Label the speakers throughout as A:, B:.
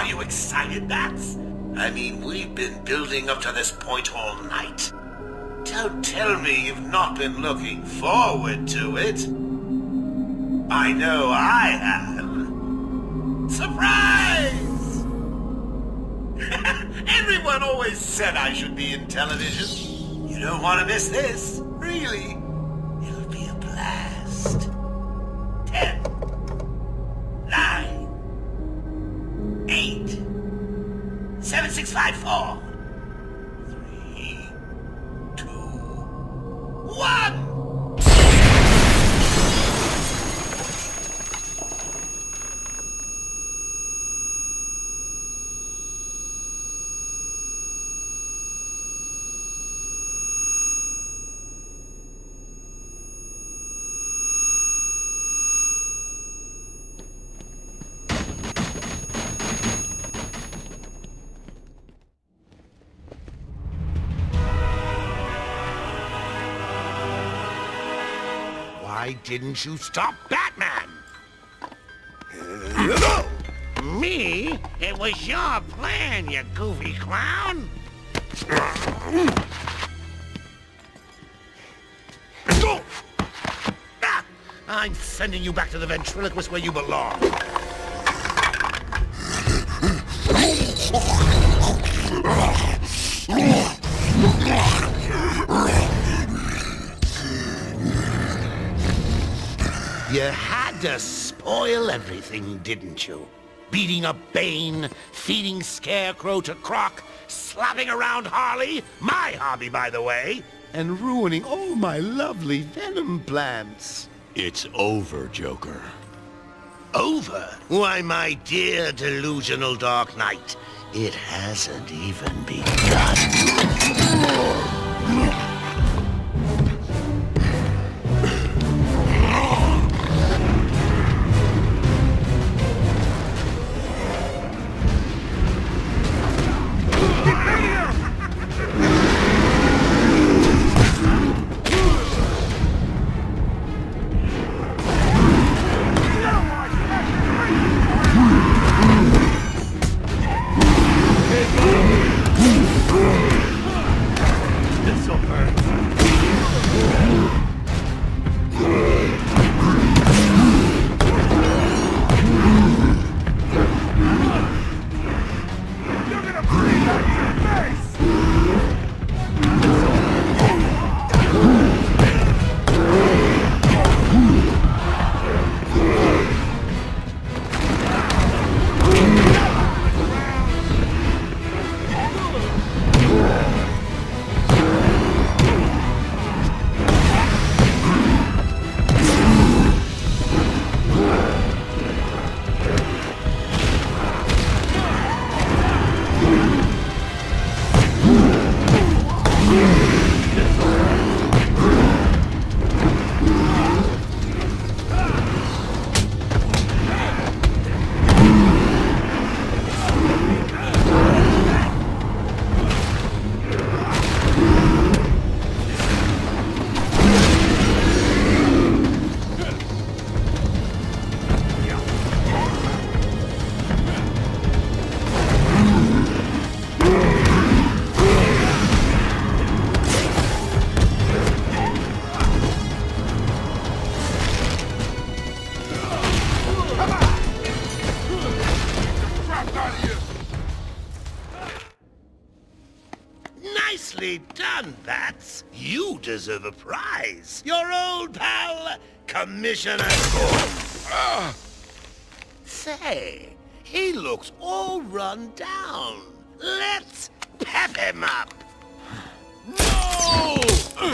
A: Are you excited, Bats? I mean, we've been building up to this point all night. Don't tell me you've not been looking forward to it. I know I have. Surprise! Everyone always said I should be in television. You don't want to miss this, really. It'll be a blast. 10, 9, 8, 7, 6, 5, 4, 3, 2, 1!
B: Why didn't you stop Batman? Me? It was your plan, you goofy clown. I'm sending you back to the ventriloquist where you belong. You had to spoil everything, didn't you? Beating up Bane, feeding Scarecrow to Croc, slapping around Harley, my hobby, by the way, and ruining all my lovely Venom plants.
C: It's over, Joker.
B: Over? Why, my dear delusional Dark Knight, it hasn't even begun. Nicely done, Bats. You deserve a prize. Your old pal, Commissioner Gordon. Say, he looks all run down. Let's pep him up.
C: No!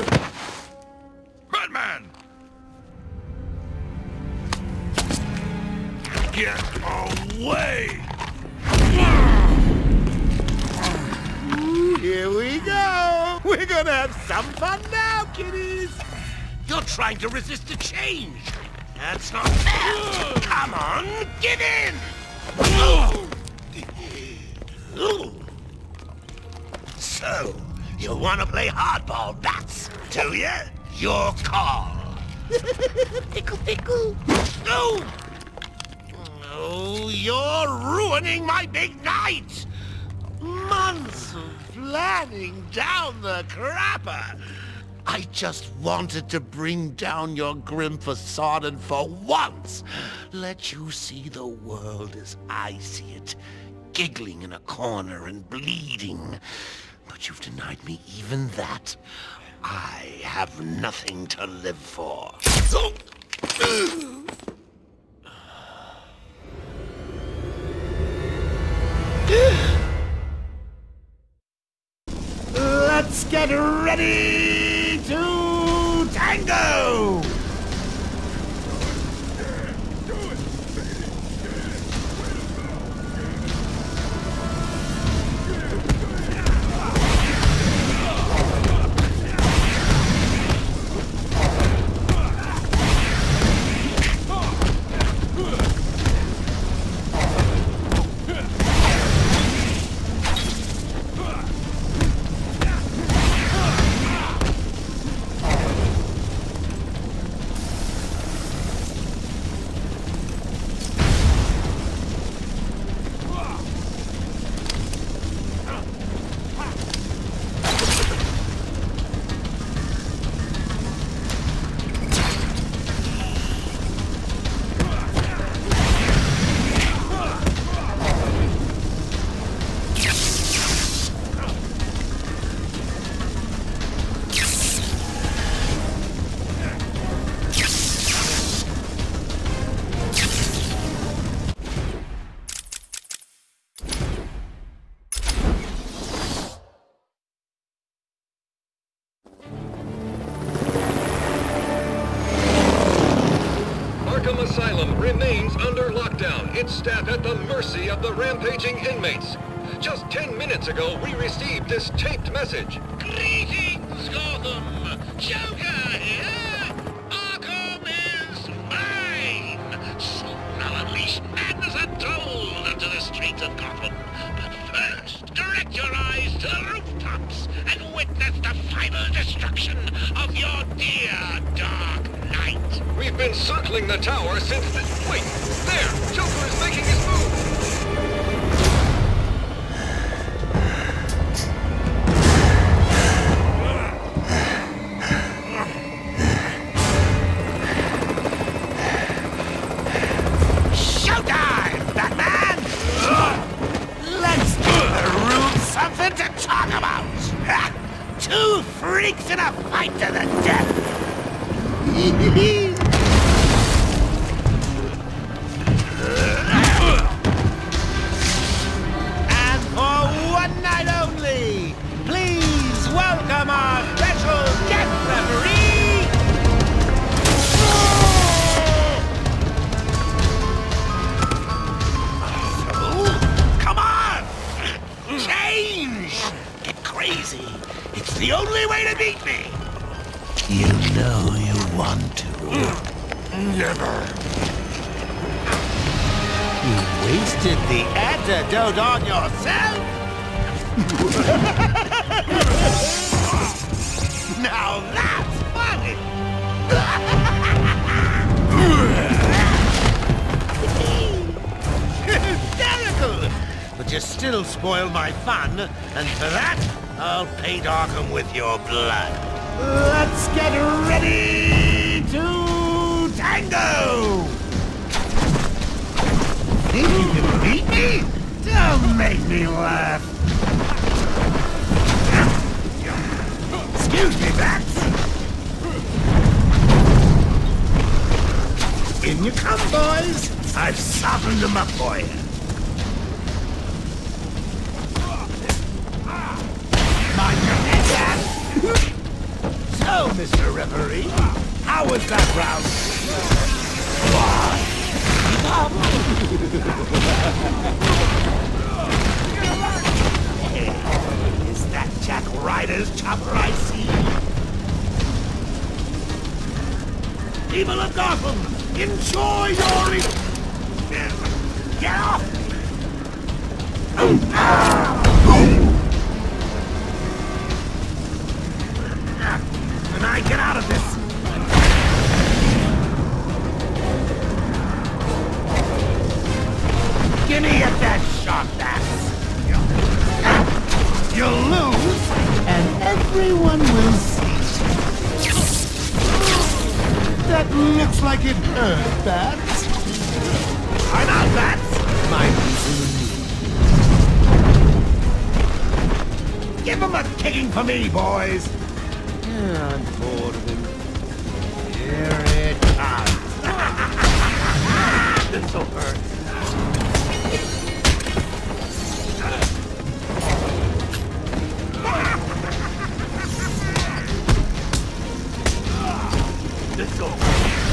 C: Batman! Get away!
B: Here we go! We're gonna have some fun now, kiddies! You're trying to resist a change! That's not fair! Come on, get in! So, you wanna play hardball, Bats, do you? Your call! Pickle, pickle! Oh, you're ruining my big night! Months of planning down the crapper! I just wanted to bring down your grim facade and for once let you see the world as I see it, giggling in a corner and bleeding. But you've denied me even that. I have nothing to live for. Let's get ready to tango!
D: Asylum remains under lockdown, its staff at the mercy of the rampaging inmates. Just 10 minutes ago, we received this taped message.
A: Greetings, Gotham! Joker here! Arkham is mine! Soon I'll unleash madness untold into the streets of Gotham. But first, direct your eyes to the rooftops and witness the final destruction of your dear Dark Knight.
D: We've been circling the tower since the... Wait! There! Joker is making his move!
B: Showtime, Batman! Let's give the room something to talk about! Two freaks in a fight to the death! And for one night only, please welcome our special guest referee, come on! Change! Get crazy! It's the only way to beat me! You know you want to. Never. You wasted the antidote on yourself? Now that's funny! Hysterical! But you still spoil my fun, and for that, I'll paint Arkham with your blood. Let's get ready to tango! Think you can beat me? Don't make me laugh! Excuse me, Bats! In you come, boys! I've softened them up for you. Mind your head, Dad! So, Mr. Referee, how was that round? Hey, is that Jack Ryder's chopper I see? People of Gotham, enjoy your... Get off! When I get out of this... Give me a Everyone will see. That looks like it hurt, Bats. I'm out, Bats! My people. Give them a kicking for me, boys! Yeah, I'm bored of him. Here it comes. This'll hurt. This'll hurt.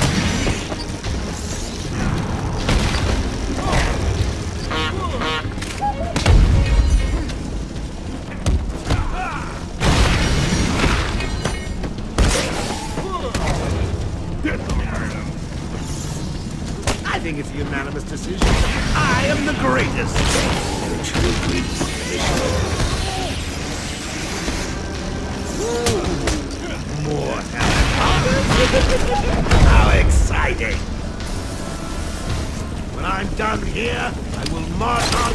B: I think it's a unanimous decision. I am the greatest. More helicopters? How exciting! When I'm done here, I will march on.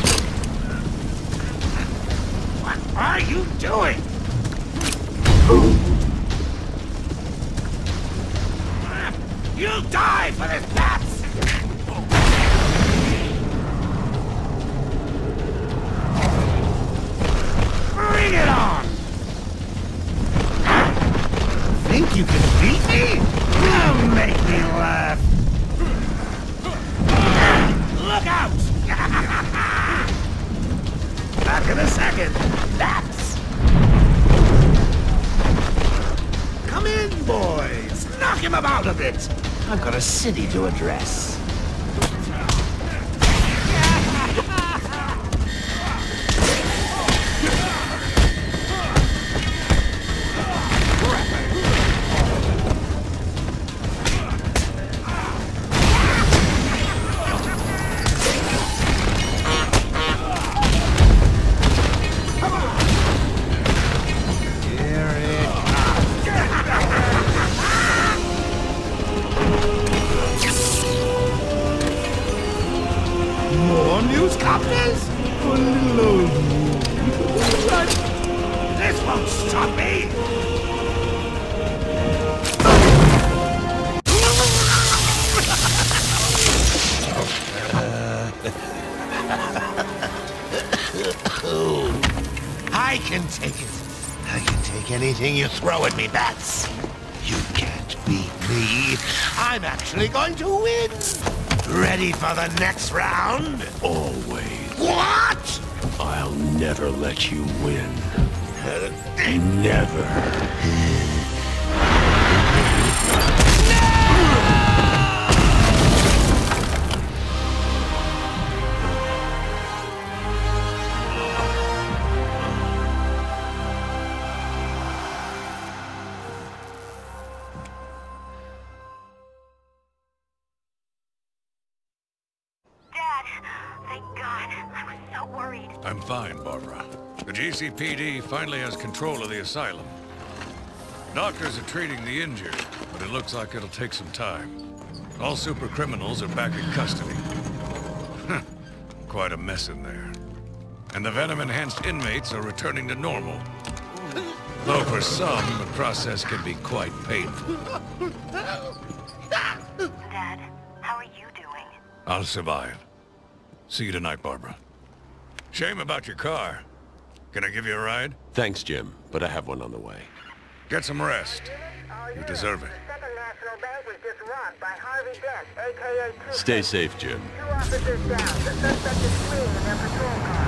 B: What are you doing? You'll die for this, Bats! Bring it on! Think you can beat me? Now make me laugh! Look out! Back in a second. Bats! Come in, boys! Knock him about a bit! I've got a city to address. More newscopters? A little old. This won't stop me! I can take it. I can take anything you throw at me, Bats. You can't beat me. I'm actually going to win. Ready for the next round?
C: Always.
B: What?
C: I'll never let you win. Never.
D: I'm fine, Barbara. The GCPD finally has control of the asylum. Doctors are treating the injured, but it looks like it'll take some time. All super criminals are back in custody. Quite a mess in there. And the venom-enhanced inmates are returning to normal. Though for some, the process can be quite painful.
E: Dad, how are you doing?
D: I'll survive. See you tonight, Barbara. Shame about your car. Can I give you a ride?
C: Thanks, Jim, but I have one on the way.
D: Get some rest. You deserve it.
E: Second National Bank was just robbed by Harvey Dent, a.k.a.
C: Stay safe, Jim.
E: 2 officers down. The suspect is fleeing in their patrol car.